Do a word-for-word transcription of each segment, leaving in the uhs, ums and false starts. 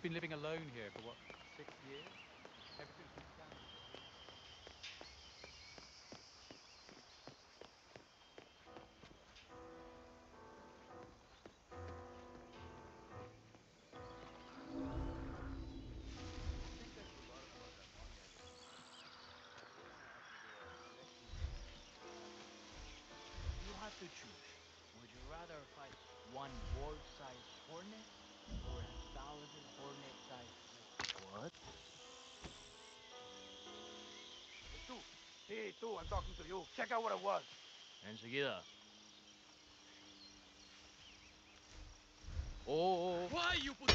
He's been living alone here for what, six years? Everything's been standard. I think I forgot about that one guy that came in. We're gonna have to do a selection test. If you had to choose, would you rather fight one wolf-sized hornet or a thousand hornet-sized wolves? What? Hey, tú. Hey, tú, I'm talking to you. Check out what it was. Enseguida. Oh. Why you put...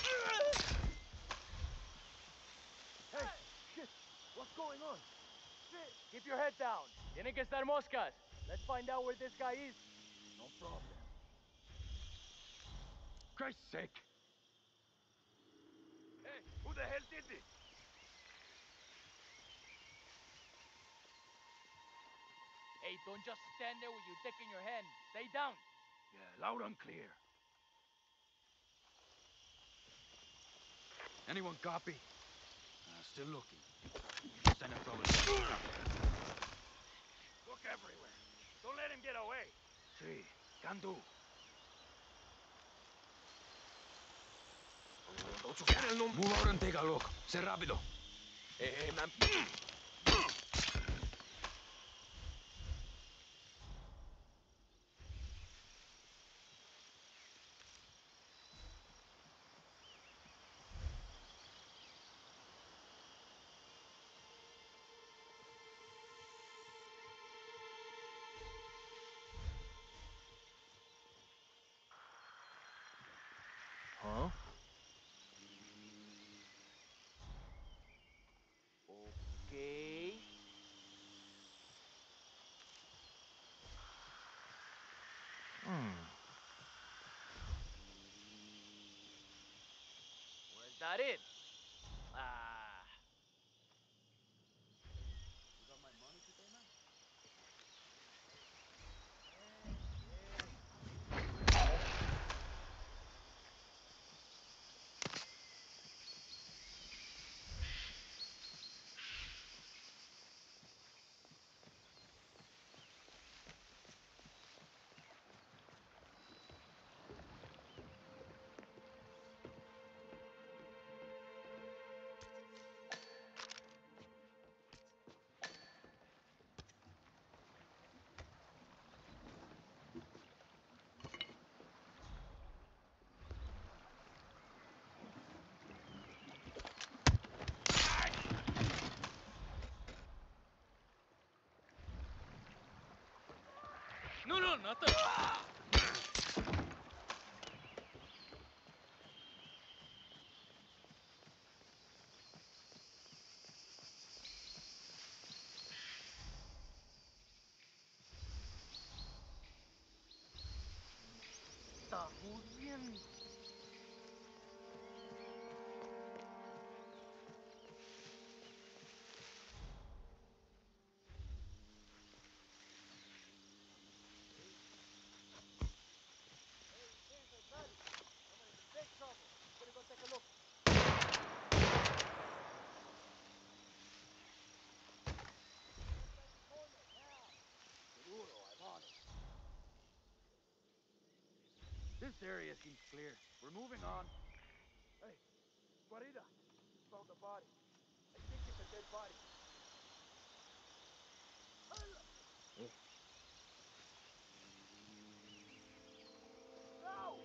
Hey, shit. What's going on? Shit. Keep your head down. Tienen que estar moscas. Let's find out where this guy is. No problem. Christ's sake. Hey, who the hell did this? Hey, don't just stand there with your dick in your hand. Stay down. Yeah, loud and clear. Anyone copy? Uh, still looking. Send a trouble. Look everywhere. Don't let him get away. See, can do. Move out and take a look. Sé rápido. Hey, hey, man. Huh? Okay. Hmm. Was that it? Ah. You got my money today, man? No, no, not the... Está muriendo. Big trouble. Gonna go take a look. Seguro, I'm on it. This area seems clear. We're moving on. Hey, Guarida. Found the body. I think it's a dead body. Oh. No!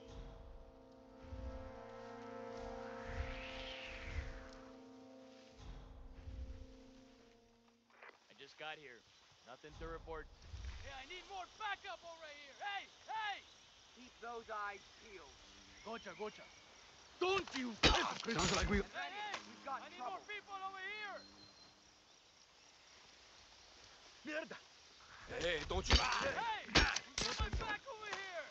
I just got here. Nothing to report. Hey, I need more backup over here! Hey! Hey! Keep those eyes peeled. Gocha, gocha. Don't you... Sounds like we... Hey, hey! We've got I need trouble. more people over here! Mierda! Hey, don't you... Hey! Get my back over here!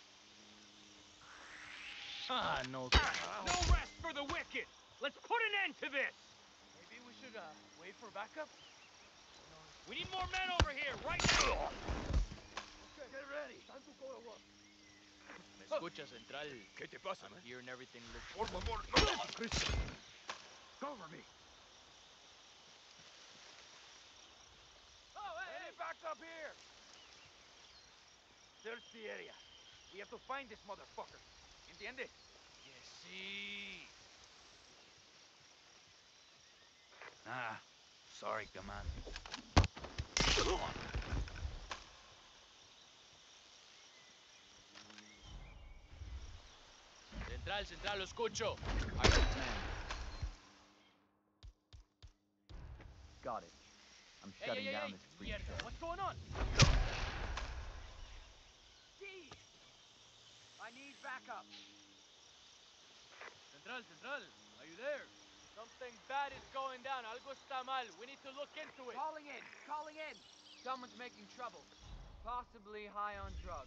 Ah, no. No rest for the wicked! Let's put an end to this! Maybe we should uh, wait for backup? We need more men over here, right now! Okay, get ready. Time to go to work. Me escucha, Central. ¿Qué te pasa, I'm man? hearing everything looks... Por favor, no. Cristo. Cover me. Oh, hey, Any backup here? Search the area. We have to find this motherfucker. ¿Entiendes? Yes, see. Ah, sorry, command. Central, Central, lo escucho. I got command. Got it. I'm Hey, shutting hey, hey, down hey. this freak Mierda, show. what's going on? Gee! I need backup. Central, Central, are you there? Something bad is going down. Algo está mal. We need to look into it. Calling in, calling in. Someone's making trouble. Possibly high on drugs.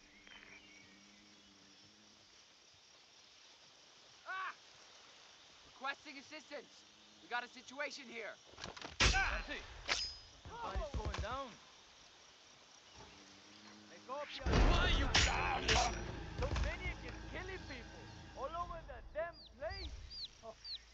Ah! Requesting assistance. We got a situation here. Marty, something bad is going down. Hey, copy. Why you Those maniacs is killing people all over the damn place. Oh.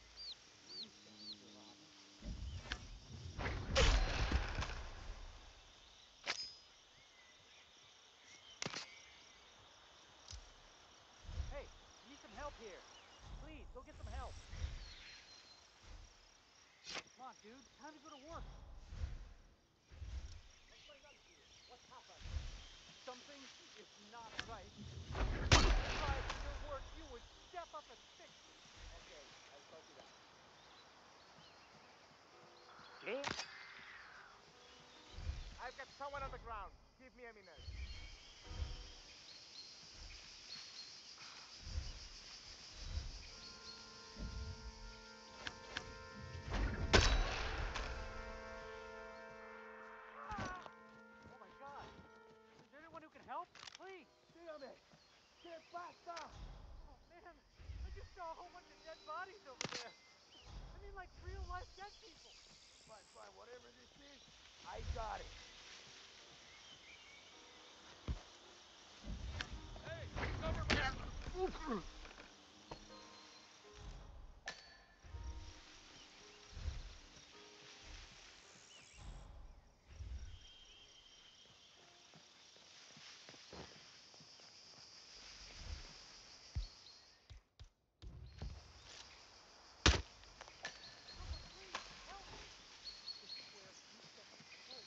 Hey, we need some help here. Please, go get some help. Come on, dude. Time to go to work. What's going on here? What's happened? Something is not right. If you tried in your work, you would step up and fix it. Okay, I'll copy that. ¿Qué? I've got someone on the ground. Give me a minute. Oh my God! Is there anyone who can help? Please! Dígame, ¿qué pasa? Oh man, I just saw a whole bunch of dead bodies over there. I mean, like real life dead people. Fine, fine, whatever this is, I got it. Hey, cover me! Someone, please, help me! I swear, you step up first.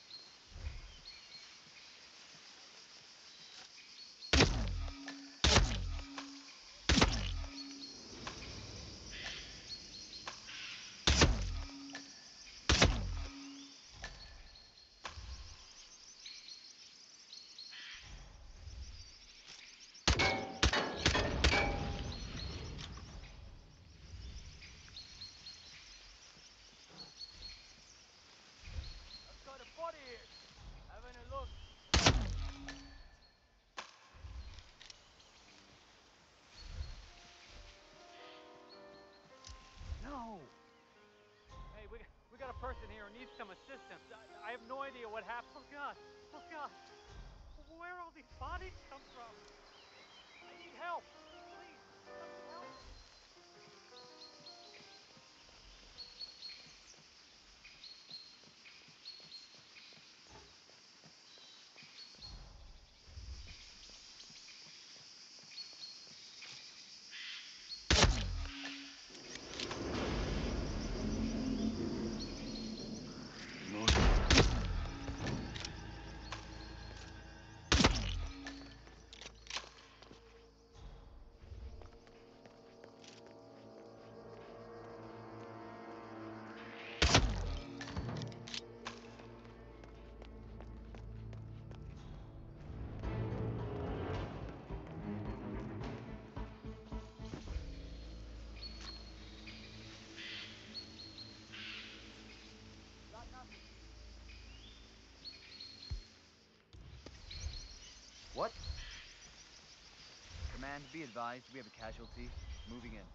I've got a body here. Having a look. No. Hey, we we got a person here who needs some assistance. I, I have no idea what happened. Oh God! Oh God! Where all these bodies come from? I need help. Please, somebody help me. Got nothing. What? Command, be advised, we have a casualty. Moving in.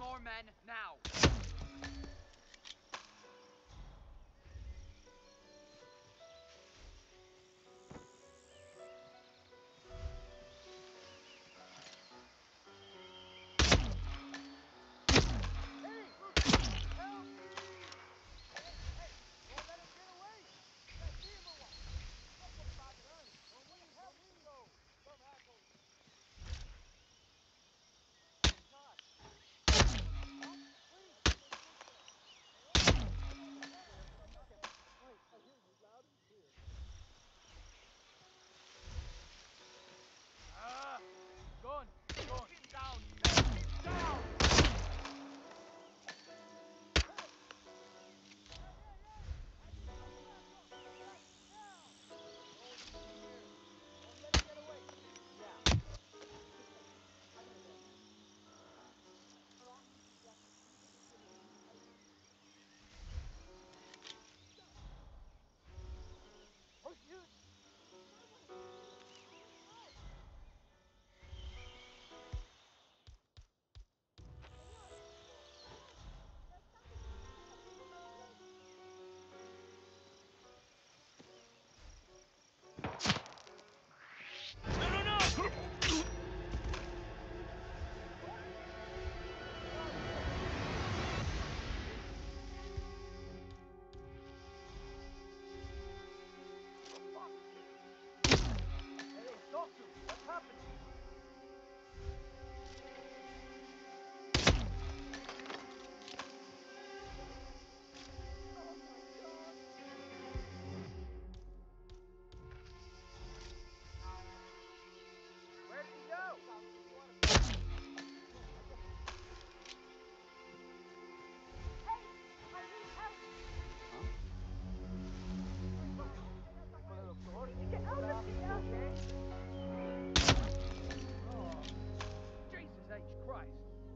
more men now. Ah, gun, gun. Get down, get down. Jesus H. Christ.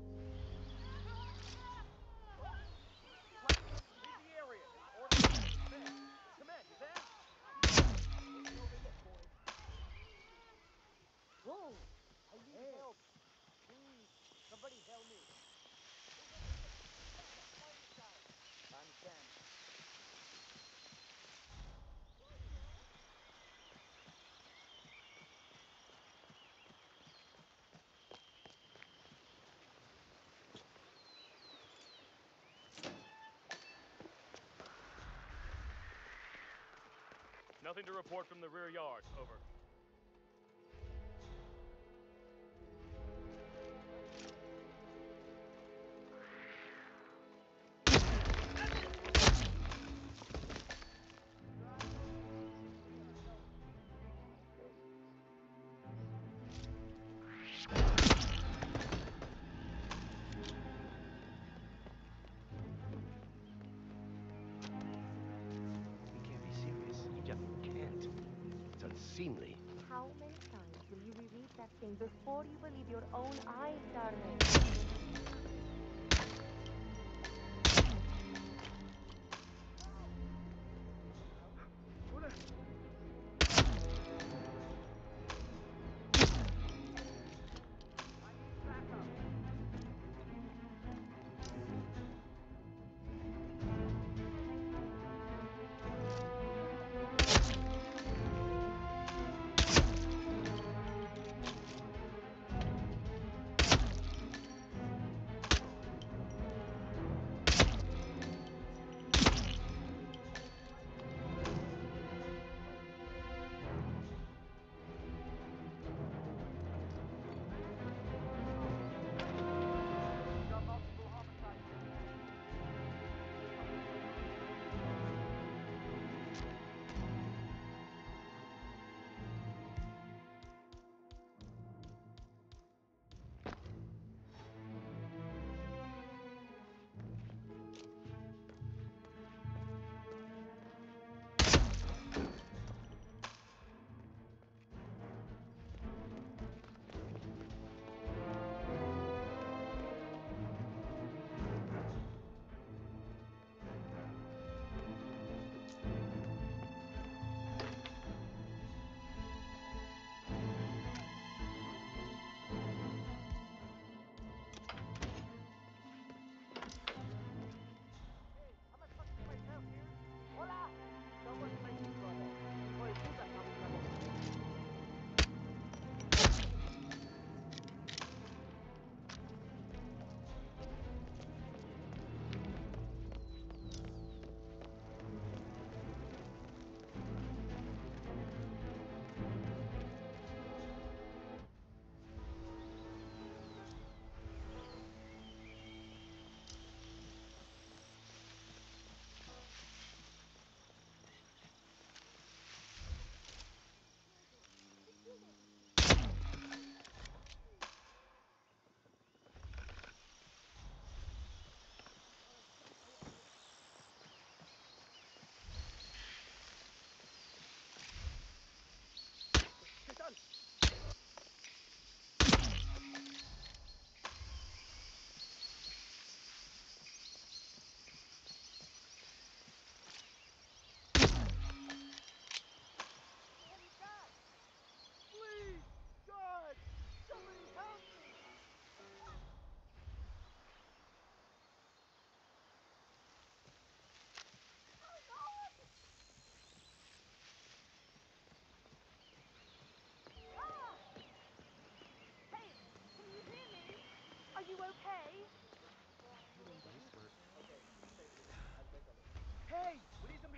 Leave the area. Order men. Command, you there? Over here, boys. Whoa! I need help. Please, somebody help me. I understand. Nothing to report from the rear yard. Over. You can't be serious. You just can't. It's unseemly. How many times will you reread that thing before you believe your own eyes, darling?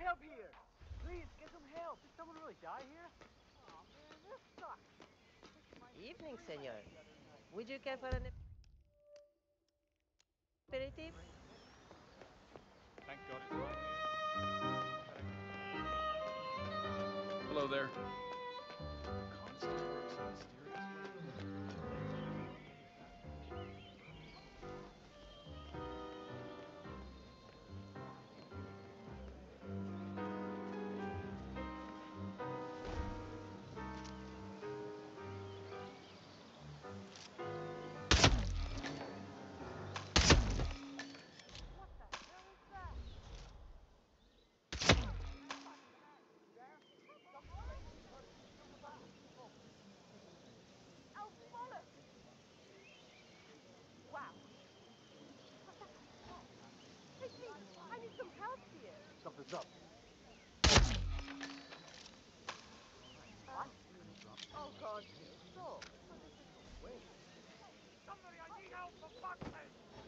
help here. Please, get some help. Did someone really die here? Oh man, this sucks. Evening, senor. Would you care for an aperitif? Thank God it's right here. Hello there. What the hell is that? Oh, bollocks! Wow. What the hell? Hey, please, I need some help here. Something's up. What? Oh, God. Stop. Wait. Somebody, I need help for fuck's sake!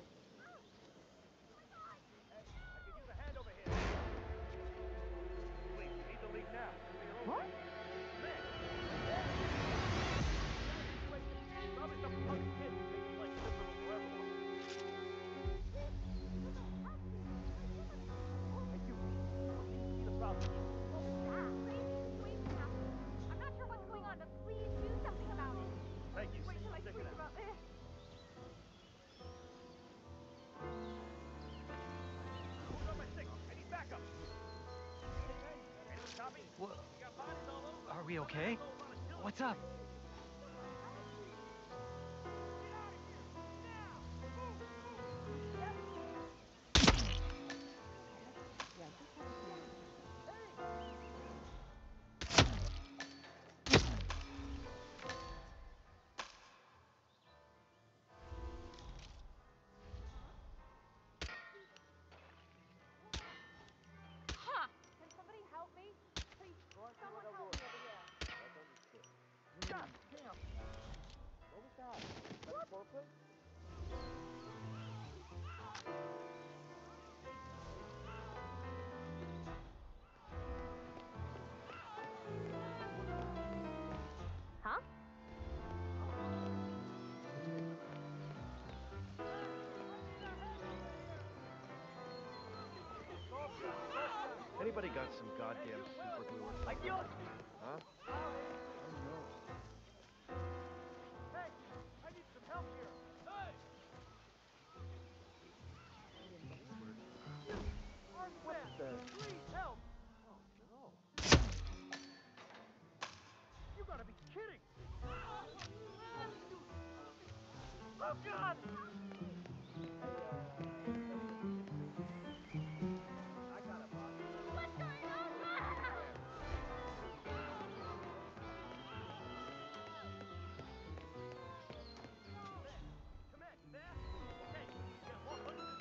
Hey, I can use a hand over here. Please, you need to leave now. What? Man! Probably some punk kid thinking like liberal for everyone. Hey, you. See the problem. Yeah, crazy situation happened. I'm not sure what's going on, but please do something about it. Thank you. Wait till I Stick it tweet out. about this. Who's on my signal? I need backup. Anyone copy? Wha- We got bodies all over. Are we okay? What's up? Huh? Can somebody help me? Please, someone help me over here. God damn! What was that? What? Foreplay? Huh? Anybody got some goddamn super glue or something? Huh? Hey, I need some help here. Hey! What the? Please help! Oh no! You gotta be kidding! Oh God! I got a boss. What's going on? Come in, you there? Okay, yeah, more punches.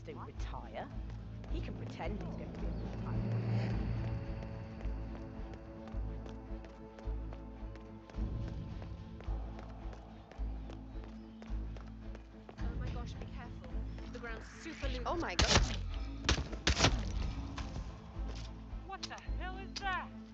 don't retire. He can pretend he's going to be a full-time. Oh my gosh, be careful. The ground's super loose. Oh my gosh. What the hell is that?